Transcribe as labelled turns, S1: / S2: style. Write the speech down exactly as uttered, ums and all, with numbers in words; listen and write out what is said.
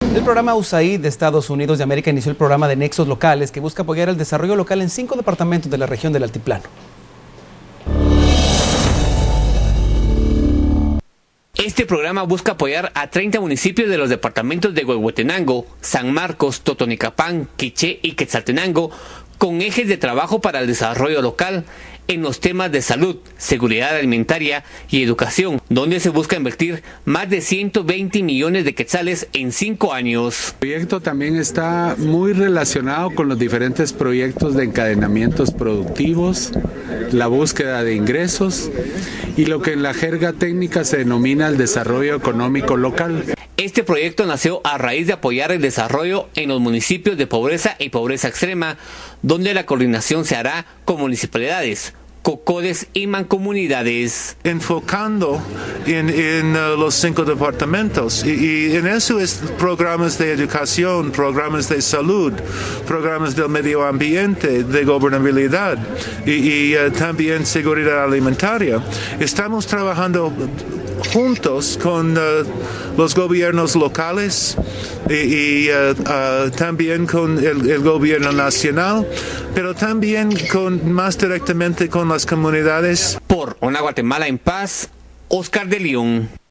S1: El programa U S A I D de Estados Unidos de América inició el programa de Nexos Locales que busca apoyar el desarrollo local en cinco departamentos de la región del Altiplano.
S2: Este programa busca apoyar a treinta municipios de los departamentos de Huehuetenango, San Marcos, Totonicapán, Quiché y Quetzaltenango con ejes de trabajo para el desarrollo local en los temas de salud, seguridad alimentaria y educación, donde se busca invertir más de ciento veinte millones de quetzales en cinco años.
S3: El proyecto también está muy relacionado con los diferentes proyectos de encadenamientos productivos, la búsqueda de ingresos y lo que en la jerga técnica se denomina el desarrollo económico local.
S2: Este proyecto nació a raíz de apoyar el desarrollo en los municipios de pobreza y pobreza extrema, donde la coordinación se hará con municipalidades, COCODES y mancomunidades.
S4: Enfocando en, en uh, los cinco departamentos y, y en eso es programas de educación, programas de salud, programas del medio ambiente, de gobernabilidad y, y uh, también seguridad alimentaria. Estamos trabajando juntos con uh, los gobiernos locales y, y uh, uh, también con el, el gobierno nacional, pero también con, más directamente con las comunidades.
S2: Por una Guatemala en paz, Oscar de León.